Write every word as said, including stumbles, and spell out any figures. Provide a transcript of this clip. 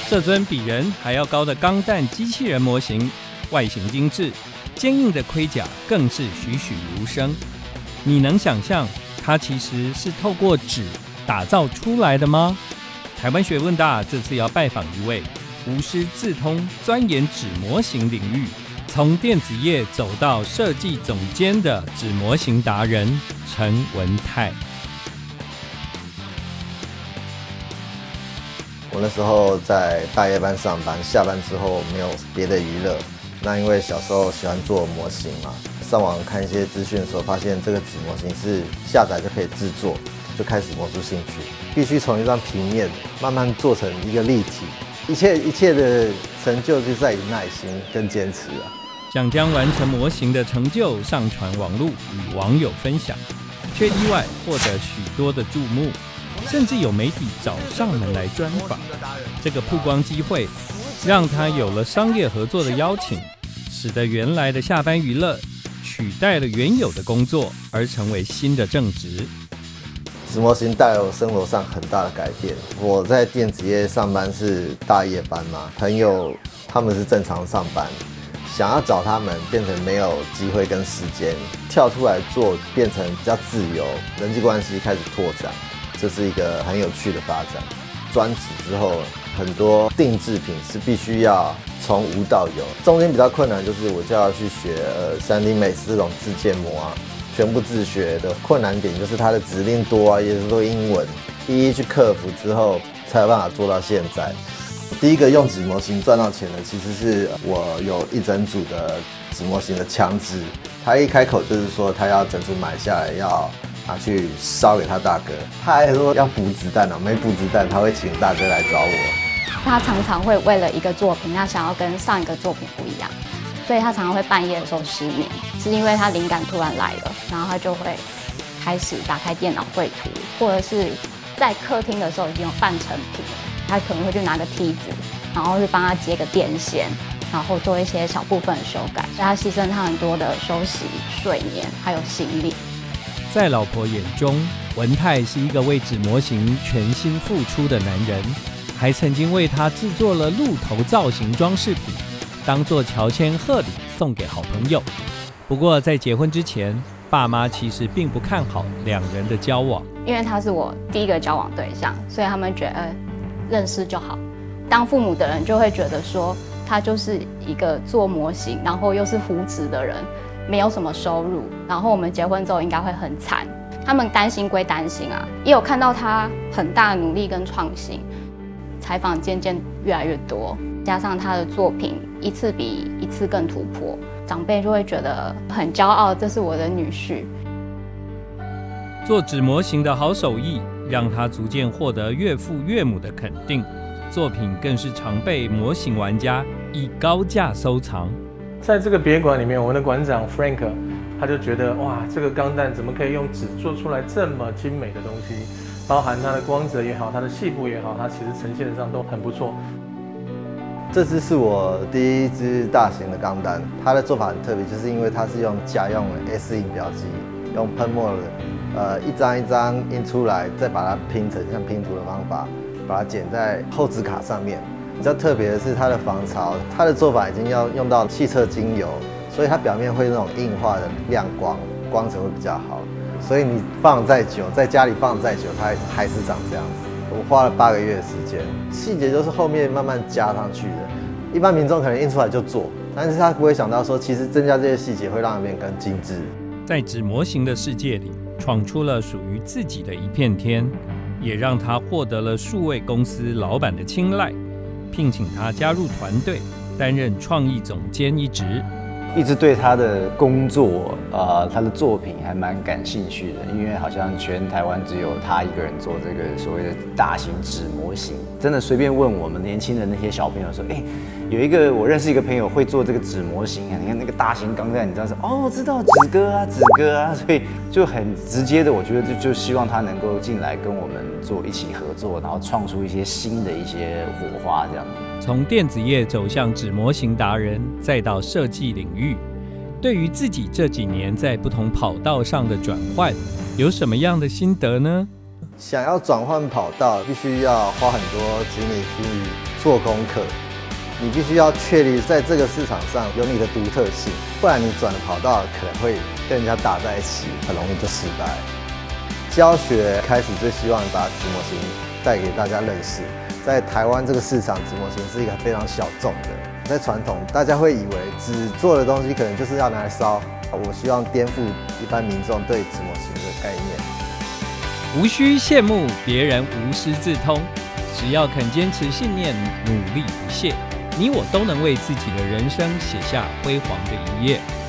这尊比人还要高的钢弹机器人模型，外形精致，坚硬的盔甲更是栩栩如生。你能想象它其实是透过纸打造出来的吗？台湾学问大这次要拜访一位无师自通、钻研纸模型领域，从电子业走到设计总监的纸模型达人陈文泰。 我那时候在大夜班上班，下班之后没有别的娱乐。那因为小时候喜欢做模型嘛，上网看一些资讯的时候，发现这个纸模型是下载就可以制作，就开始萌出兴趣。必须从一张平面慢慢做成一个立体，一切一切的成就就在于耐心跟坚持啊。 想将完成模型的成就上传网络与网友分享，却意外获得许多的注目。甚至有媒体找上门来专访，这个曝光机会让他有了商业合作的邀请，使得原来的下班娱乐取代了原有的工作，而成为新的正职。 纸模型带来我生活上很大的改变。我在电子业上班是大夜班嘛，朋友他们是正常上班，想要找他们变成没有机会跟时间，跳出来做变成比较自由，人际关系开始拓展。这是一个很有趣的发展。专职之后，很多定制品是必须要从无到有，中间比较困难就是我就要去学呃 三 D Max 这种自建模啊，全部自学的困难点就是它的指令多啊，也是都英文，一一去克服之后才有办法做到现在。第一个用纸模型赚到钱的，其实是我有一整组的纸模型的枪支，他一开口就是说他要整组买下来要。拿去烧给他大哥，他还说要补子弹哦，没补子弹他会请大哥来找我。 他常常会为了一个作品，他想要跟上一个作品不一样，所以他常常会半夜的时候失眠，是因为他灵感突然来了，然后他就会开始打开电脑绘图，或者是在客厅的时候已经有半成品了，他可能会去拿个梯子，然后去帮他接个电线，然后做一些小部分的修改，所以他牺牲他很多的休息、睡眠还有心力。 在老婆眼中，文泰是一个为纸模型全心付出的男人，还曾经为他制作了鹿头造型装饰品，当作乔迁贺礼送给好朋友。不过在结婚之前，爸妈其实并不看好两人的交往， 因为他是我第一个交往对象，所以他们觉得、呃、认识就好。当父母的人就会觉得说，他就是一个做模型，然后又是胡子的人。没有什么收入，然后我们结婚之后应该会很惨。他们担心归担心啊，也有看到他很大的努力跟创新。采访渐渐越来越多，加上他的作品一次比一次更突破，长辈就会觉得很骄傲，这是我的女婿。 做纸模型的好手艺，让他逐渐获得岳父岳母的肯定，作品更是常被模型玩家以高价收藏。 在这个别馆里面，我们的馆长 Frank 他就觉得哇，这个钢弹怎么可以用纸做出来这么精美的东西？包含它的光泽也好，它的细部也好，它其实呈现上都很不错。 这支是我第一支大型的钢弹，它的做法很特别，就是因为它是用家用的 S 印表机，用喷墨的，呃，一张一张印出来，再把它拼成像拼图的方法，把它剪在厚纸卡上面。比较特别的是它的防潮，它的做法已经要用到汽车精油，所以它表面会那种硬化的亮光，光泽会比较好。所以你放再久，在家里放再久，它还是长这样子。我花了八个月的时间，细节就是后面慢慢加上去的。一般民众可能印出来就做，但是他不会想到说，其实增加这些细节会让它变得更精致。 在纸模型的世界里，闯出了属于自己的一片天，也让他获得了数位公司老板的青睐。聘请他加入团队，担任创意总监一职。 一直对他的工作，呃，他的作品还蛮感兴趣的，因为好像全台湾只有他一个人做这个所谓的大型纸模型。真的随便问我们年轻的那些小朋友说，哎、欸，有一个我认识一个朋友会做这个纸模型啊，你看那个大型钢弹，你知道是哦，我知道纸哥啊，纸哥啊，所以就很直接的，我觉得就就希望他能够进来跟我们做一起合作，然后创出一些新的一些火花这样子。 从电子业走向纸模型达人，再到设计领域，对于自己这几年在不同跑道上的转换，有什么样的心得呢？ 想要转换跑道，必须要花很多精力去做功课，你必须要确立在这个市场上有你的独特性，不然你转的跑道可能会跟人家打在一起，很容易就失败。教学开始最希望把纸模型带给大家认识，在台湾这个市场，纸模型是一个非常小众的。在传统，大家会以为纸做的东西可能就是要拿来烧，我希望颠覆一般民众对纸模型的概念。 无需羡慕别人无师自通，只要肯坚持信念，努力不懈，你我都能为自己的人生写下辉煌的一页。